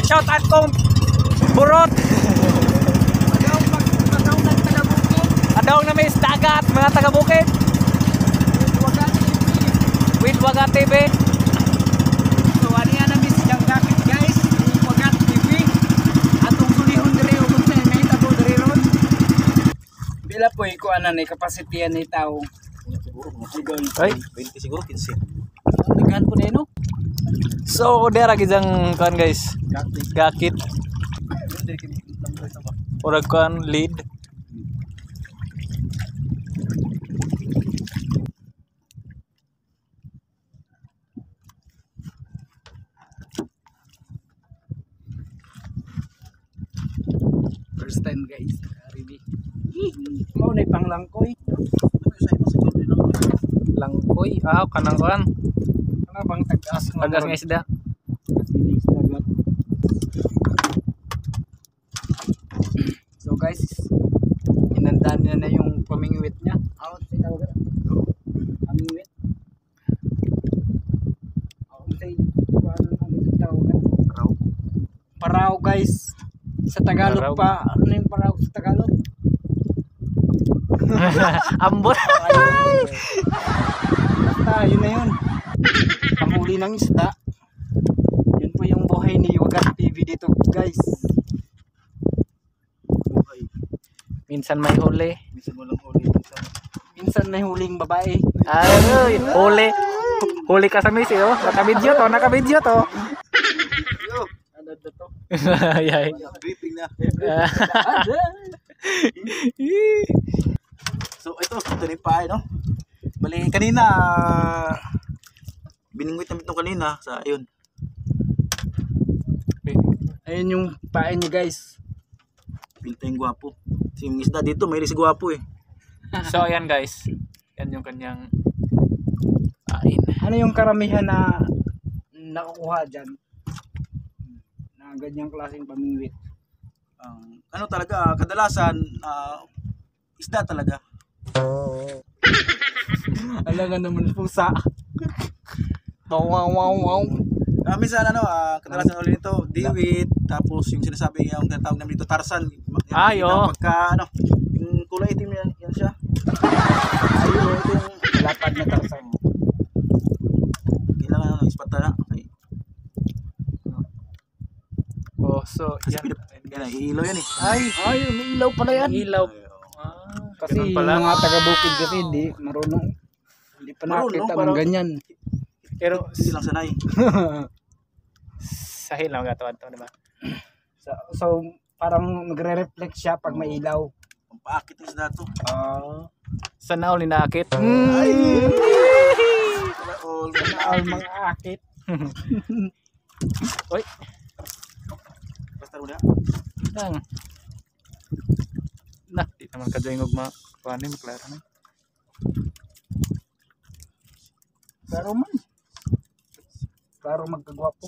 shout out kong burot. Adaw na may dagat mga taga-bukid. With Wagat TV. So ano yan namin silang gapit guys, Wagat TV. Atong sulihon diri ug sa may tabo diri ron. Bila po iko ana ni capacity ni tao. Siguro Ay, 20 siguro 15. daghan po no. so dera gizang kan guys. Gakit. Ora kan lead. First time guys, Karibi. Mau na panglangkoy. Langkoy. Ah, kanang kan. Ano bang tagas mo? Tagas nga isda. Silis dagat. So guys, inandaan niya na yung pamingwit niya. Out sa tawagan. Pamingwit. Out sa ano tawagan? Paraw guys. Sa Tagalog Paraw. pa, ano yung paraw sa Tagalog? Ambot. Basta, yun na yun. Panghuli ng isda. Yun po yung buhay ni Wagat TV dito guys. Minsan may huli. Minsan walang huli. Minsan may huling babae. Ay, huli. Huli ka sa misi, oh. Naka-video to, naka-video to. Ano to? Yay. Gripping na. So ito na yung pae, no? Bali kanina biningwit namin itong kanina sa ayun. Ayun yung pain niya guys. Pinta yung gwapo. Si yung isda dito may si gwapo eh. So, ayan guys. Yan yung kanyang pain. Ano yung karamihan na nakukuha dyan? Na ganyang klaseng pamingwit. Ano talaga kadalasan isda talaga. Alam nga naman pusa. Wow wow wow wow. Minsan kadalasan ulit nito diwit tapos yung sinasabi yung tinatawag namin dito Tarzan. Ay, oh. Pagka yung kulay itim yan siya. Ayun ito yung lapad na Tarzan. Kailangan ispata na. Okay. Oh, so, Kasi yan. yan ilaw yan eh. Ay, may ilaw pala yan. Ilaw. Kasi Ganun yung pala. mga taga-bukid kasi hindi marunong. Hindi pa Marunong, nakita ng parang- ganyan. Pero, Hindi lang sanay. sahil lang gatawan to, diba? So parang magre-reflect siya pag may ilaw. Pampaakit ng isda to. Sa nauli naakit. All Al mga akit. Uy, basta mo na. lang. Nah, di naman kadyoing ugma. Kuhanin, maklaro na. Pero man. Klaro magkagwapo.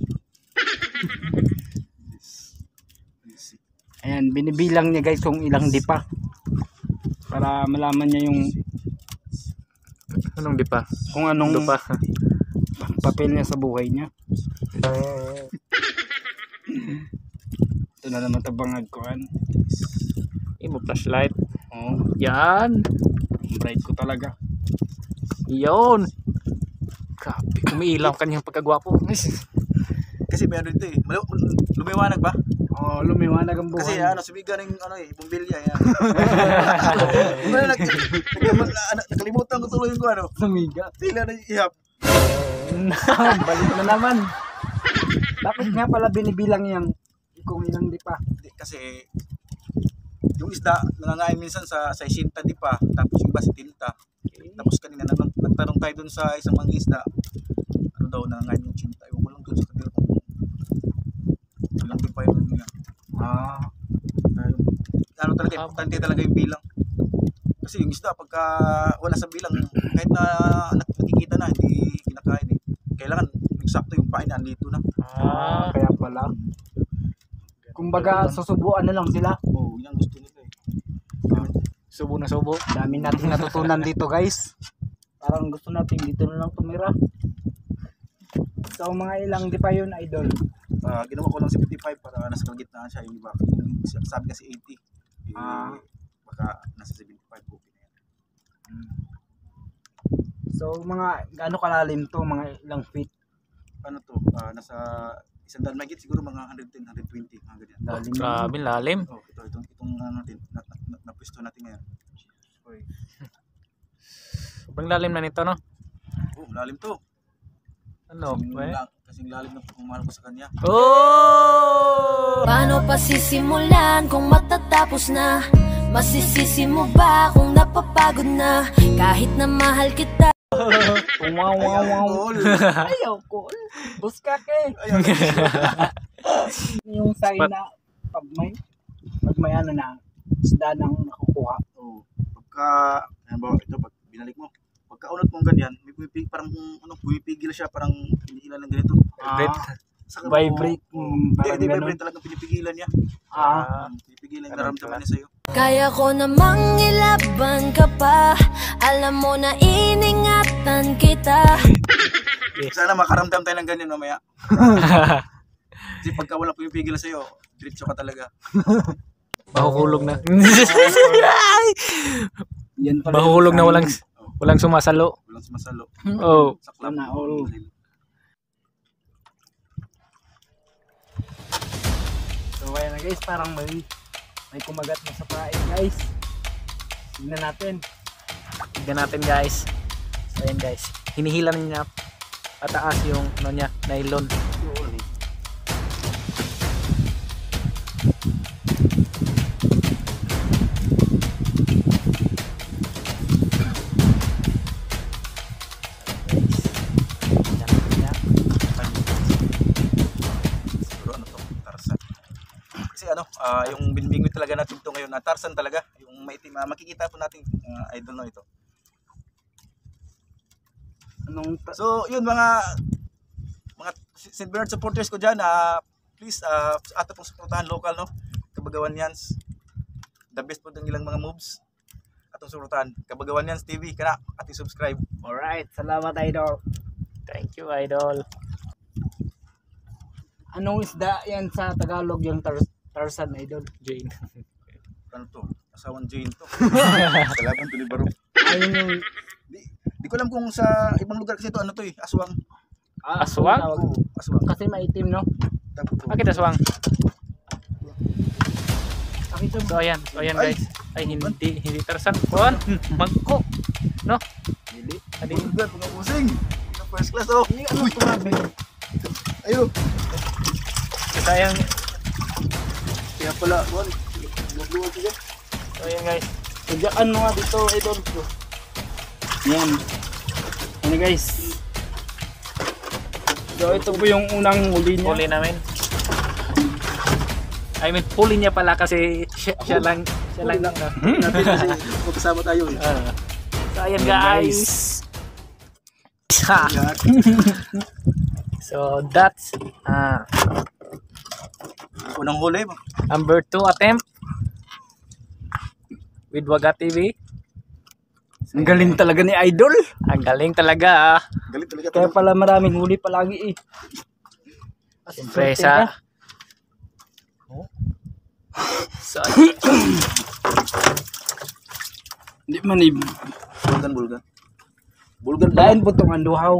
Ayan, binibilang niya guys kung ilang dipa. Para malaman niya yung Anong di pa? kung anong Dupa. papel niya sa buhay niya. Ito na naman tabangag ko an. Imo flashlight. Oh, Yan. bright ko talaga. Yun. Grabe, umiilaw ang kanyang pagkagwapo. Kasi meron dito eh. Lumiwanag ba? Oh, lumiwanag ang buhay. Kasi sumiga ng bombilya yan. Nakalimutan ko tuloy ko Sumiga. Tila na ihap. Balik na naman. Bakit nga pala binibilang yang kung ilang dipa? Kasi yung isda nangangain minsan sa 60 di pa tapos yung iba sa 70. Tapos kanina nagtanong tayo dun sa isang mangisda. Ano daw nangangain yung 80. Yung walang dun sa kanila kung ilang di pa yun niya. Ano talaga, importante talaga yung bilang. Kasi yung isda pagka wala sa bilang kahit na nakikita na hindi kinakain eh. Kailangan eksakto yung pain andito na. Kaya pala. Kumbaga susubuan na lang sila. Oo, yan gusto nila eh. Subo na subo. Dami nating natutunan dito guys. Parang gusto natin dito na lang tumira. So mga ilang di pa yun idol? ginawa ko lang 75 para nasa kalagitnaan siya. Yung iba, yung sabi kasi 80. Baka nasa 75 okay na yan. So mga gaano kalalim to, mga ilang feet? Ano to? Nasa 100 megit siguro mga 110, 120 mga ganyan. Lalim. Grabe, lalim. Oh, itong ano natin, napwesto natin ngayon. Sobrang lalim na nito, no? Oh, lalim to. Ano? Kasing lalim na pumalo ko sa kanya. Oh! Paano pa sisimulan kung matatapos na? Masisisi mo ba kung napapagod na? Kahit na mahal kita. Wow, wow, wow. Tol. Ayaw ko. Buskake. Ayaw, Yung sign na pag may ano na isda nang nakukuha. oh, halimbawa ito, pag binalik mo, pagkaunat mong ganyan, may pumipigil, parang ano, pumipigil siya, parang hinihila ng ganito. Saka mo- Vibrate. Parang Hindi, ganun. vibrate talaga pinipigilan niya. Pinipigilan yung naramdaman niya sa'yo. Kaya ko namang ilaban ka pa. Alam mo na iningatan kita. Sana makaramdam tayo ng ganyan mamaya. Kasi pagka wala pumipigilan sa'yo, diretso ka talaga. Mahuhulog na. Yan pala Mahuhulog yung na sign. walang sumasalo. Walang sumasalo. Oh. Saklap. Sana all. So ayan na guys, parang may kumagat na sa pain guys. Tignan natin. Tignan natin, guys. So, ayan, guys. Hinihilan niya pataas yung ano niya, nylon. Siguro ano to, Tarzan. Kasi ano, yung binbingwit talaga natin to ngayon, Tarzan talaga. Yung maitim, makikita po natin, idol na ito. So, yun mga St. Bernard supporters ko dyan, please, ato pong suportahan local, no? Kabagawan Yans. The best po ng ilang mga moves. Atong suportahan. Kabagawan Yans TV, kana, at subscribe. Alright, salamat idol. Thank you, idol. Anong isda yan sa Tagalog yung Tarzan idol? Jane. Ano to? Asawang Jane to. Salamat to ni Baro. Ayun yung Di ko alam kung sa ibang lugar kasi to, ano to eh, aswang. Aswang? tawag. Oo, aswang. Kasi maitim no? Tapos to. Bakit aswang? Nakita mo? So, ayan, guys. Ay, hindi Tarzan. Kuan, magko. No? Dili. Adi. Bulgar, mga pusing. First class, oh. Ano tumabi? Ayun. Sayang. Kaya pala, Juan. Luwag-luwag siya. So, ayan, guys. Sadyaan mo nga dito idol ko. Yan. Ano guys? So ito po yung unang huli niya. Huli namin. I mean, huli niya pala kasi siya lang. Natin kasi magkasama tayo eh. So, ayan, guys. Yan. So, that's Unang huli. number 2 attempt with Waga TV. Ang galing talaga ni idol. Ang galing talaga. Galit talaga. Kaya pala maraming huli palagi eh. Siyempre sa... So, Hindi man eh. Bulgan. Bulgan pa. Lain po itong anduhaw.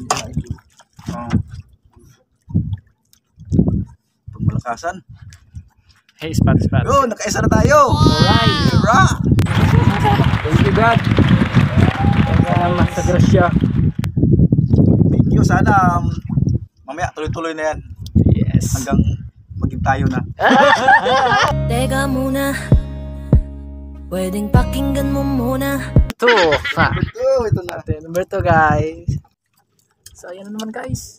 Pagmalakasan. hey, spot. Yo, nakaisa na tayo. Alright. Hurrah! Thank you God. Salamat sa grasya. Thank you. Sana mamaya tuloy-tuloy na yan. Yes. Hanggang maging tayo na. Teka muna, pwedeng pakinggan mo muna. 2. Oh, ito na. Number 2, guys. So, ayan na naman, guys.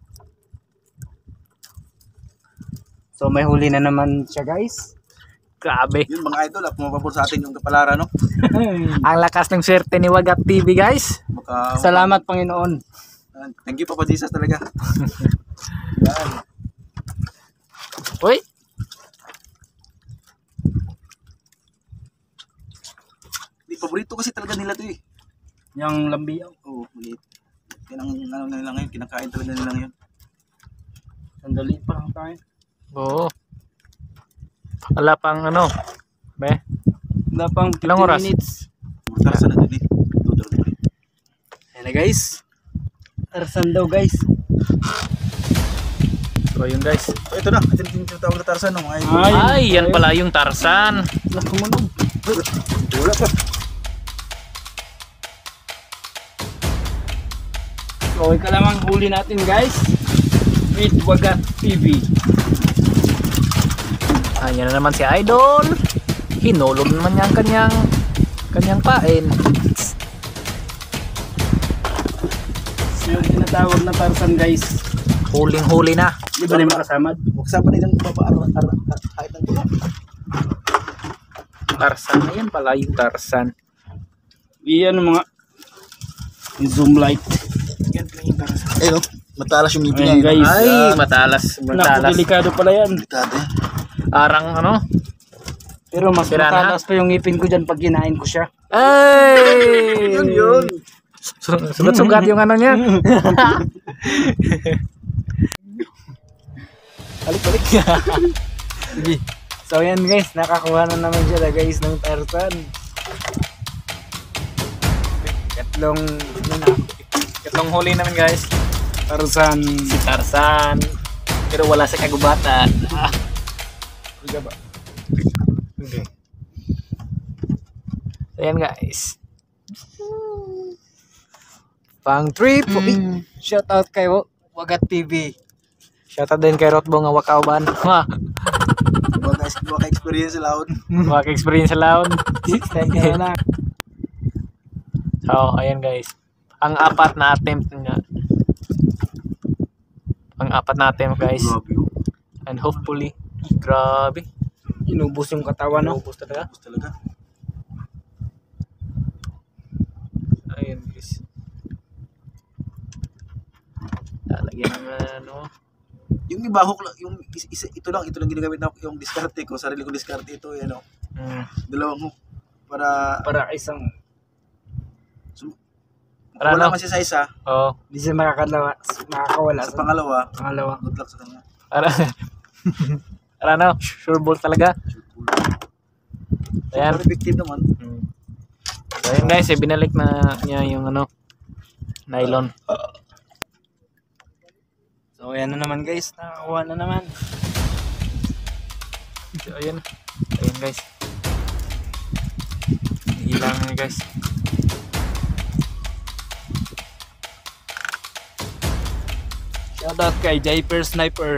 So may huli na naman siya guys. Grabe. Yun mga idol, pumapabor sa atin yung kapalaran, no? Ang lakas ng swerte ni Wagat TV, guys. Baka, Salamat Panginoon. thank you Papa Jesus talaga. Yan. Uy. Paborito kasi talaga nila to eh. Yung lambiyaw. Oo, maliit. Yan ang ano nila ngayon, kinakain talaga nila ngayon. Sandali pa lang tayo. Oo. Wala pang ano. Be? Wala pang 15 Ilang oras? minutes. Tarsan na din eh. Tutor na din. Ayan na guys. Tarsan daw guys. So yun guys. Oh, ito na. Ito yung tinatawag na Tarsan. No? Ay, Ay, yan pala yung Tarzan. Nakumunog. wala pa. So ikaw lamang huli natin guys. With Wagat TV. Ayan na naman si Idol. Hinulog naman niya ang kanyang pain. So yung tinatawag na Tarzan guys. Huling-huli na. Di ba na yung makasamad? Buksa pa nilang kahit ng tulak. Tarzan. Ayan pala yung Tarzan. Iyan mga zoom light. Yan pala yung Tarzan. Ayun, matalas yung ngipin Ayan, niya. guys. Ay, matalas. Naku, delikado pala yan. Delikado eh. Arang ano? Pero mas Piranha? matalas pa yung ngipin ko dyan pag kinain ko siya. Ay! Yun. Sugat-sugat yung ano niya. Balik. Sige. So yan guys, nakakuha na naman siya guys ng Tarzan. Katlong huli naman guys. Tarzan. Si Tarzan. Pero wala sa kagubatan. Diba ba? Okay. So yan guys. Pang trip. Shout out kay Wagat TV. Shoutout din kay Rotbo nga wakauban. Ha. Baka experience loud. Waka experience sa laon. Thank you na. So ayan guys. Ang apat na attempt niya. Ang apat na attempt guys. Grabe yun. And hopefully, grabe. Inubos yung katawan no. Ubus talaga. Tapos talaga. Ayun guys. Lalagyan ng ano. Yung iba hook lang, yung ito lang ginagamit na yung diskarte ko, sarili ko diskarte ito, yan o. Dalawang hook para Isang Para wala ano? man siya sa isa, Oo. di siya makakawala sa pangalawa, pangalawa. good luck sa kanya. Para para ano? Sure ball talaga. Ayan. Super effective naman. So ayan guys, binalik na niya yung ano nylon. So ayan na naman guys, nakakuha na naman. So ayan. Ayan guys. Hilang niya guys. Shout out kay Japper Sniper.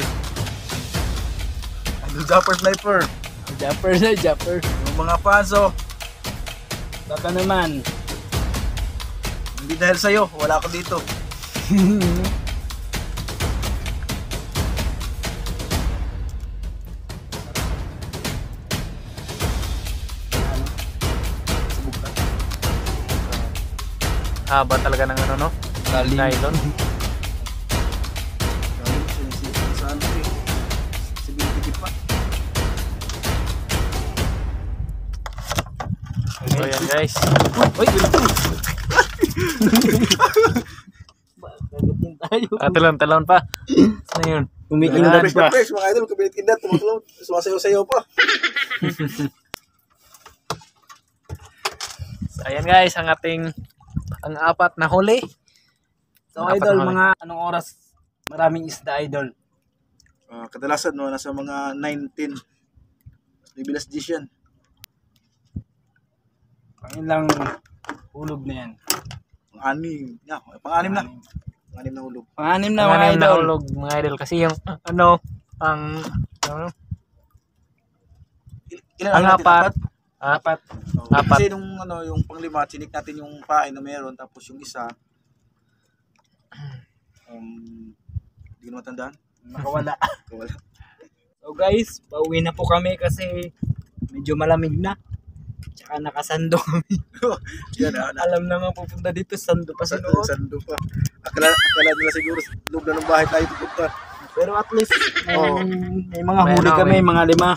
Ang Zapper Sniper, Japper. yung mga panso, Baka naman. hindi dahil sa'yo, wala ako dito. Haba talaga ng ano no? Nylon. Sa ano eh, sa binibigit pa. So ayan guys. Uy, Nagating tayo. Talon pa. Ano yun? Kumikindat pa. fresh, mga idol, kabinet kindat, tumutulong, sumasayaw-sayaw pa. So ayan guys, ang apat na huli. So Apat idol, na huli. mga anong oras maraming isda idol? Kadalasan no, nasa mga 9-10. Bibilas dish yan. Pangilang hulog na yan. Pang-anim. Yeah, pang-anim na. Pang-anim na hulog. Panganim na Ang mga anim na idol. hulog mga idol kasi yung ano Ilan ang natin? apat. Apat. Oh, Apat. Kasi nung ano, yung panglima, chinik natin yung pain na meron, tapos yung isa hindi ko na matandaan. Nakawala. Wala. So guys, pauwi na po kami kasi medyo malamig na. Tsaka nakasando kami. Yan, Alam na nga pupunta dito, sando pa sinuot. sando pa. Akala nila siguro loob na ng bahay tayo pupunta. Pero at least Oo. may mga May huli ano, kami, may- mga 5.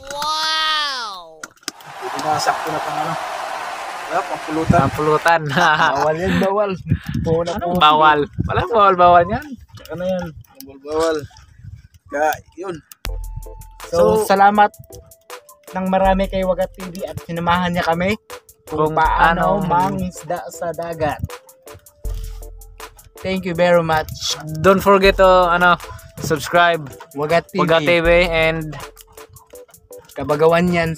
Pinasakto na pang ano. Wala, pang pulutan. Ang pulutan. Bawal yan, bawal. Puna Anong bawal? Walang bawal yan. Tsaka na yan. Bawal. Kaya, yun. So, So, salamat ng marami kay Wagat TV at sinamahan niya kami kung Kung paano paano mangisda sa dagat. Thank you very much, Don't forget to subscribe Wagat TV. Wagat TV and Kabagawan yan.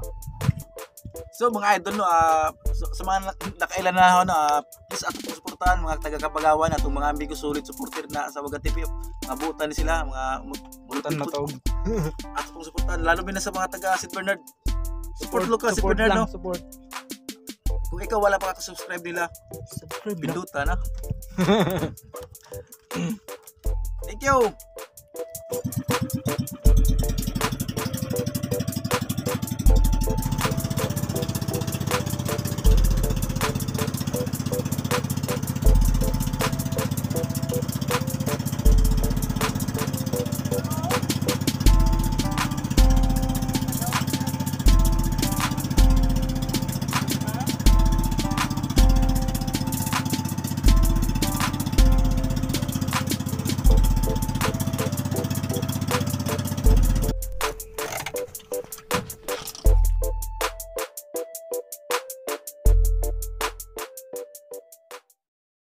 so mga idol, no, sa mga nakailan na ako, no, please ato pong suportahan mga taga-Kabagawan at mga amigos solid supporter na sa Wagat TV. Mga butan sila, mga Butan na to. ato pong suportahan, lalo na sa mga taga St. Bernard. Support Lucas, St. Bernard, no? Support. Kung ikaw wala pa subscribe nila, Subscribe lang. pindutan, na. Thank you.